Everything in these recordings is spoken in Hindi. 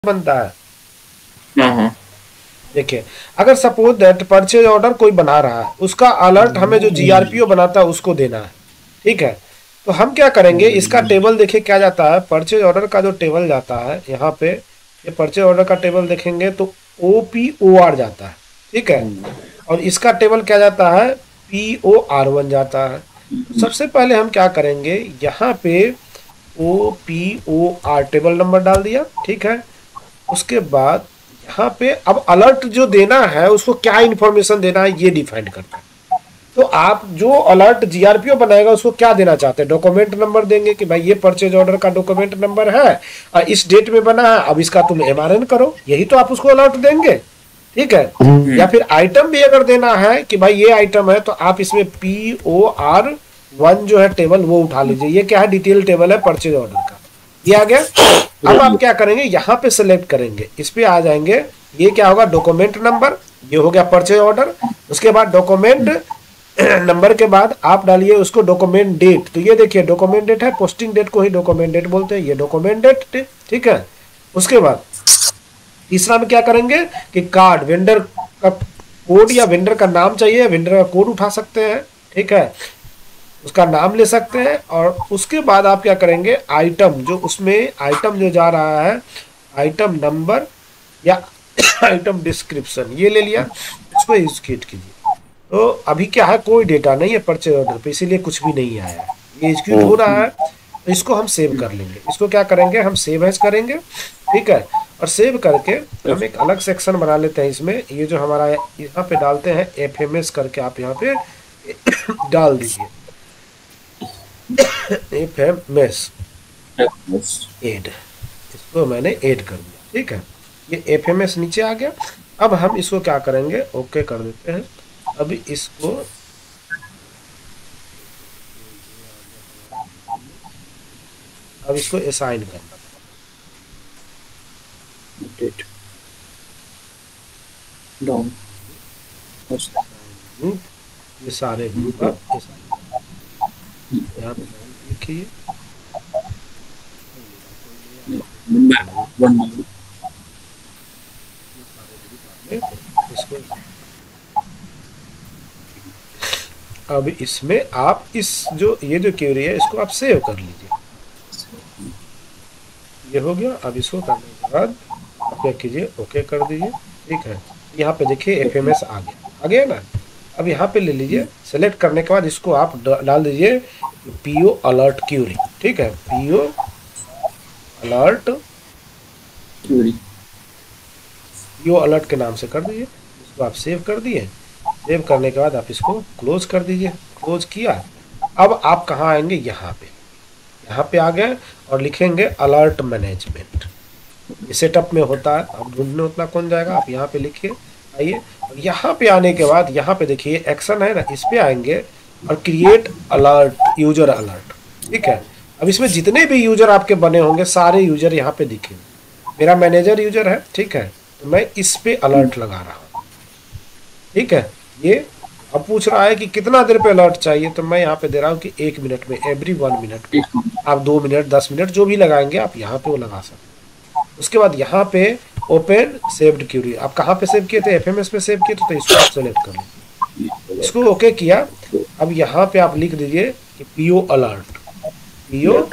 बनता है। हाँ। देखिए, अगर सपोज दैट परचेज ऑर्डर कोई बना रहा है, उसका अलर्ट हमें जो जीआरपीओ बनाता है उसको देना है। ठीक है, तो हम क्या करेंगे, इसका टेबल देखिए क्या जाता है, परचेज ऑर्डर का जो टेबल जाता है यहाँ पे, ये परचेज ऑर्डर का टेबल देखेंगे तो OPOR जाता है। ठीक है, और इसका टेबल क्या जाता है, POR1 जाता है। तो सबसे पहले हम क्या करेंगे, यहाँ पे OPOR टेबल नंबर डाल दिया। ठीक है, उसके बाद यहाँ पे अब अलर्ट जो देना है उसको क्या इंफॉर्मेशन देना है ये डिफाइन करता है। तो आप जो अलर्ट जीआरपीओ बनाएगा उसको क्या देना चाहते हैं, डॉक्यूमेंट नंबर देंगे कि भाई ये परचेज ऑर्डर का डॉक्यूमेंट नंबर है और इस डेट में बना है, अब इसका तुम MRN करो, यही तो आप उसको अलर्ट देंगे। ठीक है, या फिर आइटम भी अगर देना है कि भाई ये आइटम है तो आप इसमें POR1 जो है टेबल वो उठा लीजिए, ये क्या है, डिटेल टेबल है परचेज ऑर्डर का, ये आ गया। अब आप क्या करेंगे, यहाँ पे सेलेक्ट करेंगे, इस पे आ जाएंगे, ये क्या होगा, डॉक्यूमेंट नंबर, ये हो गया परचेज ऑर्डर। उसके बाद डॉक्यूमेंट नंबर के बाद आप डालिए उसको डॉक्यूमेंट डेट, तो ये देखिए डॉक्यूमेंट डेट है, पोस्टिंग डेट को ही डॉक्यूमेंट डेट बोलते हैं, ये डॉक्यूमेंट डेट। ठीक है, उसके बाद तीसरा में क्या करेंगे कि कार्ड वेंडर का कोड या वेंडर का नाम चाहिए, वेंडर का कोड उठा सकते हैं। ठीक है, उसका नाम ले सकते हैं। और उसके बाद आप क्या करेंगे, आइटम जो उसमें आइटम जो जा रहा है, आइटम नंबर या आइटम डिस्क्रिप्शन ये ले लिया, इसको एग्जीक्यूट कीजिए। तो अभी क्या है, कोई डेटा नहीं है परचेज ऑर्डर पे, इसीलिए कुछ भी नहीं आया है, ये एग्जीक्यूट हो रहा है। तो इसको हम सेव कर लेंगे, इसको क्या करेंगे, हम सेव एज करेंगे। ठीक है, और सेव करके हम एक अलग सेक्शन बना लेते हैं इसमें, ये जो हमारा यहाँ पे डालते हैं FMS करके, आप यहाँ पे डाल दीजिए FMS एड, इसको मैंने ऐड कर दिया। ठीक है, ये FMS नीचे आ गया। अब हम इसको क्या करेंगे, ओके कर देते हैं। अभी इसको असाइन करना, ये सारे ग्रुप आप यहाँ पे लिखिए, इसको अब इसमें आप इस जो ये जो क्वेरी है इसको आप सेव कर लीजिए, ये हो गया। अब इसको करने के बाद आप क्या कीजिए, ओके कर दीजिए। ठीक है, यहाँ पे देखिए FMS आ गया ना। अब यहाँ पे ले लीजिए, सेलेक्ट करने के बाद इसको आप डाल दीजिए PO अलर्ट क्यूरी। ठीक है, PO alert query, PO alert के नाम से कर दीजिए। इसको आप सेव कर दिए, सेव करने के बाद आप इसको क्लोज कर दीजिए, क्लोज किया। अब आप कहाँ आएंगे, यहाँ पे आ गए और लिखेंगे अलर्ट मैनेजमेंट, ये सेटअप में होता है, अब ढूंढने उतना कौन जाएगा, आप यहाँ पे लिखिए, आइए। और यहाँ पे आने के बाद यहाँ पे देखिए एक्शन है ना, इस पे आएंगे और क्रिएट अलर्ट यूजर अलर्ट। ठीक है, अब इसमें जितने भी यूजर आपके बने होंगे सारे यूजर यहाँ पे दिखेंगे, मेरा मैनेजर यूजर है। ठीक है, तो मैं इस पे अलर्ट लगा रहा हूँ। ठीक है, ये अब पूछ रहा है कि कितना देर पे अलर्ट चाहिए, तो मैं यहाँ पे दे रहा हूँ कि 1 मिनट में, एवरी 1 मिनट। आप 2 मिनट 10 मिनट जो भी लगाएंगे आप यहाँ पे वो लगा सकते हैं। उसके बाद यहाँ पे ओपन सेव्ड क्यूरी, आप कहाँ पे सेव किए थे, FMS पे सेव किए थे, तो इसको आप सेलेक्ट कर लीजिए, इसको ओके किया। अब यहाँ पे आप लिख दीजिए कि PO अलर्ट, PO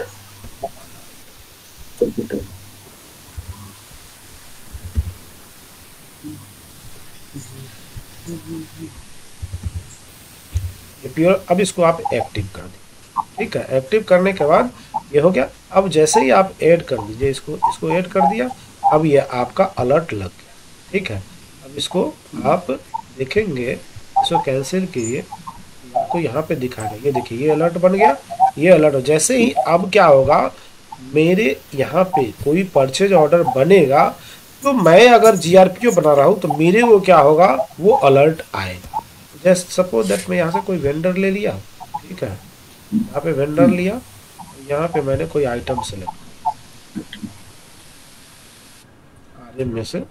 प्योर। अब इसको आप एक्टिव कर दीजिए। ठीक है, एक्टिव करने के बाद ये हो गया। अब जैसे ही आप ऐड कर दीजिए, इसको ऐड कर दिया, अब ये आपका अलर्ट लग गया। ठीक है, अब इसको आप देखेंगे, इसको कैंसिल कीजिए, आपको यहाँ पे दिखाएगा, ये देखिए ये अलर्ट बन गया, ये अलर्ट। जैसे ही अब क्या होगा, मेरे यहाँ पे कोई परचेज ऑर्डर बनेगा तो मैं अगर जीआरपीओ बना रहा हूँ तो मेरे को क्या होगा, वो अलर्ट आएगा। जैसे सपोज दैट मैं यहाँ से कोई वेंडर ले लिया। ठीक है, यहाँ पे वेंडर लिया, यहाँ पे मैंने कोई आइटम सेलेक्ट आरएम में से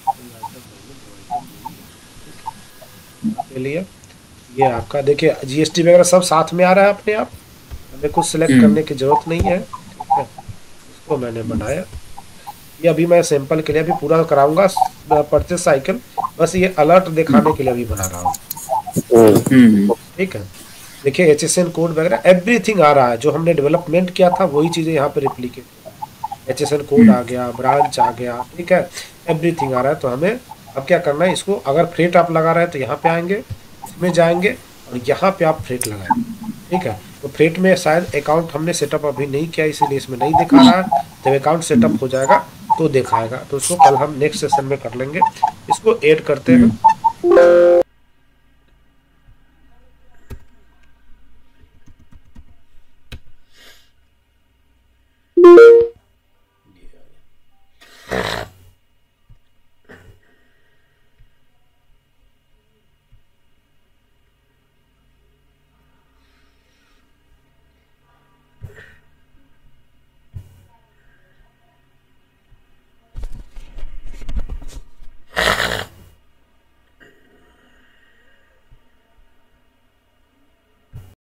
ले लिया, ये आपका देखिए GST वगैरह सब साथ में आ रहा है अपने आप, हमें कुछ सिलेक्ट करने की जरूरत नहीं है। ठीक है, इसको मैंने बनाया, ये अभी मैं सैंपल के लिए अभी पूरा कराऊंगा परचेस साइकिल, बस ये अलर्ट दिखाने के लिए अभी बना रहा हूँ। ठीक है, देखिए HSN कोड वगैरह एवरीथिंग आ रहा है, जो हमने डेवलपमेंट किया था वही चीज़ें यहाँ पे रिप्लीकेट, HSN कोड आ गया, ब्रांच आ गया, ठीक है, एवरीथिंग आ रहा है। तो हमें अब क्या करना है, इसको अगर फ्रेट आप लगा रहे हैं तो यहाँ पे आएंगे, इसमें जाएंगे और यहाँ पे आप फ्रेट लगाएं। ठीक है, तो फ्रेट में शायद अकाउंट हमने सेटअप अभी नहीं किया, इसीलिए इसमें नहीं दिखा रहा है। जब अकाउंट सेटअप हो जाएगा तो दिखाएगा, तो उसको कल हम नेक्स्ट सेशन में कर लेंगे। इसको ऐड करते हैं,